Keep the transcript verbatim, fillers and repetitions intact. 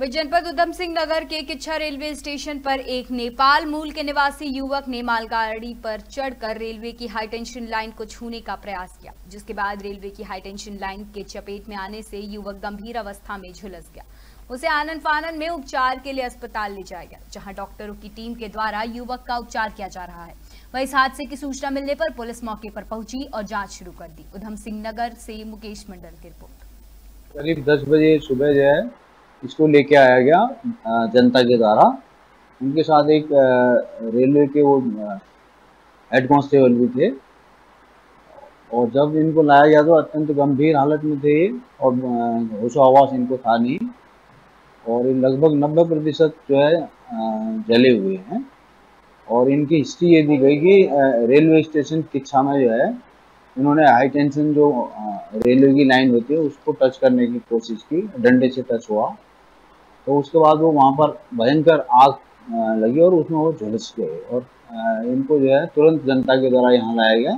वही जनपद उधम सिंह नगर के किच्छा रेलवे स्टेशन पर एक नेपाल मूल के निवासी युवक ने मालगाड़ी पर चढ़कर रेलवे की हाईटेंशन लाइन को छूने का प्रयास किया, जिसके बाद रेलवे की हाईटेंशन लाइन के चपेट में आने से युवक गंभीर अवस्था में झुलस गया। उसे आनन फानन में उपचार के लिए अस्पताल ले जाया गया, जहां डॉक्टरों की टीम के द्वारा युवक का उपचार किया जा रहा है। वहीं इस हादसे की सूचना मिलने पर पुलिस मौके पर पहुंची और जांच शुरू कर दी। उधम सिंह नगर से मुकेश मंडल की रिपोर्ट। करीब दस बजे सुबह जो है इसको लेके आया गया जनता के द्वारा। उनके साथ एक रेलवे के वो हेड कांस्टेबल भी थे, और जब इनको लाया गया तो अत्यंत गंभीर हालत में थे और होशो-हवास इनको था नहीं, और लगभग नब्बे प्रतिशत जो है जले हुए हैं। और इनकी हिस्ट्री ये दी गई कि रेलवे स्टेशन किच्छा में जो है इन्होंने हाई टेंशन जो रेलवे की लाइन होती है उसको टच करने की कोशिश की, डंडे से टच हुआ, तो उसके बाद वो वहाँ पर भयंकर आग लगी और उसमें वो झुलस गए और इनको जो है तुरंत जनता के द्वारा यहाँ लाया गया।